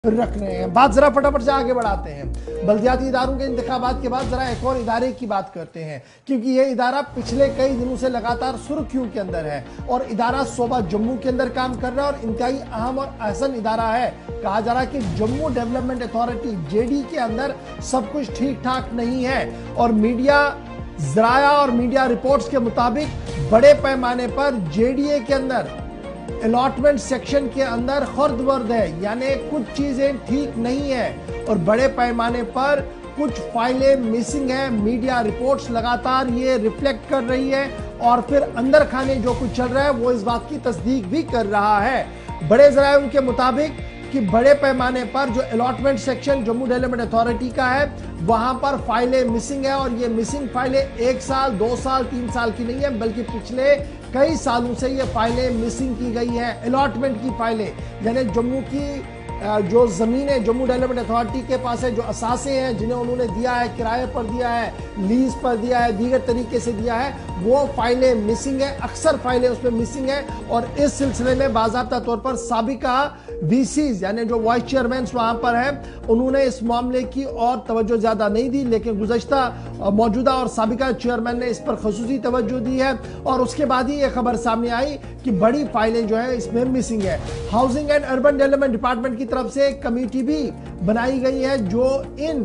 रख रहे हैं। बात जरा फटाफट से आगे बढ़ाते हैं। बल्दियाती इदारों के इंतखाबात के बाद जरा एक और इदारे की बात करते हैं, क्योंकि ये इदारा पिछले कई दिनों से लगातार सुर्खियों के अंदर है और इदारा सूबा जम्मू के अंदर काम कर रहा है और इंतहाई अहम और अहसन इदारा है। कहा जा रहा है कि जम्मू डेवलपमेंट अथॉरिटी जेडी के अंदर सब कुछ ठीक ठाक नहीं है और मीडिया जराया और मीडिया रिपोर्ट्स के मुताबिक बड़े पैमाने पर जेडीए के अंदर अलॉटमेंट सेक्शन के अंदर खर्द-बर्द है, यानी कुछ चीजें ठीक नहीं है और बड़े पैमाने पर कुछ फाइलें मिसिंग है। मीडिया रिपोर्ट्स लगातार ये रिफ्लेक्ट कर रही है और फिर अंदर खाने जो कुछ चल रहा है वो इस बात की तस्दीक भी कर रहा है। बड़े ज़राए के मुताबिक कि बड़े पैमाने पर जो allotment section Jammu development authority का है वहां पर फाइलें मिसिंग है और ये मिसिंग फाइलें 1 साल 2 साल 3 साल की नहीं है, बल्कि पिछले कई सालों से ये फाइलें मिसिंग की गई हैं। अलॉटमेंट की फाइलें यानी जम्मू की जो ज़मीनें जम्मू डेवलपमेंट अथॉरिटी के पास है, जो असासे हैं जिन्हें उन्होंने दिया है, किराए पर दिया है, लीज पर दिया है, दीगर तरीके से दिया है, वो फाइलें मिसिंग है। अक्सर फाइलें उसमें मिसिंग है और इस सिलसिले में बाज़ाब्ता तौर पर साबिका वीसीज यानी जो वाइस चेयरमैन वहां पर हैं उन्होंने इस मामले की और तवज्जो ज्यादा नहीं दी, लेकिन गुज़श्ता मौजूदा और साबिका चेयरमैन ने इस पर खसूसी तवज्जो दी है और उसके बाद ही ये खबर सामने आई कि बड़ी फाइलें जो है इसमें मिसिंग है। Housing and urban development department की तरफ से एक कमेटी भी बनाई गई है जो इन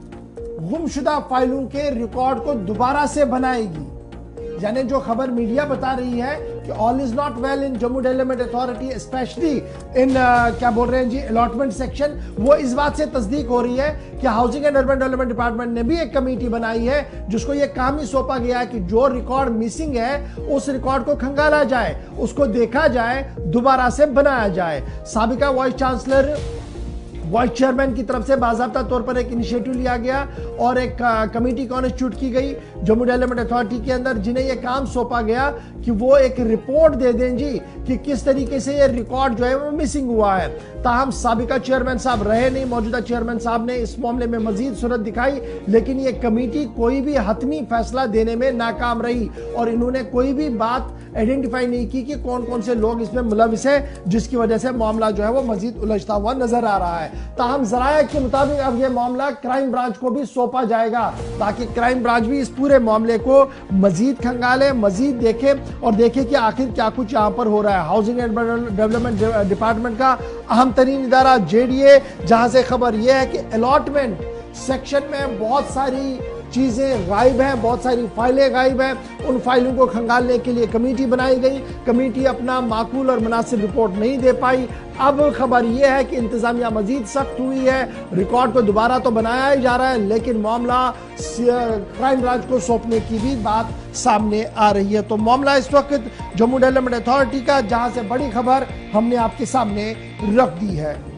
गुमशुदा फाइलों के रिकॉर्ड को दोबारा से बनाएगी। यानी जो खबर मीडिया बता रही है कि all is not well in Jammu development authority, specially in क्या बोल रहे हैं जी अलॉटमेंट सेक्शन, वो इस बात से तस्दीक हो रही है कि housing and urban development department ने भी एक कमेटी बनाई है जिसको ये काम ही सौंपा गया है कि जो रिकॉर्ड मिसिंग है उस रिकॉर्ड को खंगाला जाए, उसको देखा जाए, दोबारा से बनाया जाए। साबिका वाइस चांसलर वाइस चेयरमैन की तरफ से बाज़ाब्ता तौर पर एक इनिशिएटिव लिया गया और एक कमेटी कॉन्स्टिट्यूट की गई जम्मू डेवलपमेंट अथॉरिटी के अंदर, जिन्हें यह काम सौंपा गया कि वो एक रिपोर्ट दे दें जी कि किस तरीके से ये रिकॉर्ड जो है वो मिसिंग हुआ है। ताहम साबिका चेयरमैन साहब रहे नहीं, मौजूदा चेयरमैन साहब ने इस मामले में मजीद सूरत दिखाई, लेकिन ये कमेटी कोई भी हतमी फैसला देने में नाकाम रही और इन्होंने कोई भी बात आइडेंटिफाई नहीं की कि कौन कौन से लोग इसमें मुलविस है, जिसकी वजह से मामला जो है वो मजीद उलझता हुआ नजर आ रहा है। ताहम ज़राया के मुताबिक अब ये मामला क्राइम ब्रांच को भी सौंपा जाएगा ताकि क्राइम ब्रांच भी इस पूरे मामले को मजीद खंगाले, मजीद देखे और देखे कि आखिर क्या कुछ यहाँ पर हो रहा है। हाउसिंग एंड डेवलपमेंट डिपार्टमेंट का अहम तरीन इदारा जेडीए, जहां से खबर यह है कि अलॉटमेंट सेक्शन में बहुत सारी चीजें गायब हैं, बहुत सारी फाइलें गायब हैं। उन फाइलों को खंगालने के लिए कमेटी बनाई गई, कमेटी अपना माकूल और मुनासिब रिपोर्ट नहीं दे पाई। अब खबर यह है कि इंतजामिया मजीद सख्त हुई है, रिकॉर्ड को दोबारा तो बनाया ही जा रहा है, लेकिन मामला क्राइम ब्रांच को सौंपने की भी बात सामने आ रही है। तो मामला इस वक्त जम्मू डेवलपमेंट अथॉरिटी का, जहां से बड़ी खबर हमने आपके सामने रख दी है।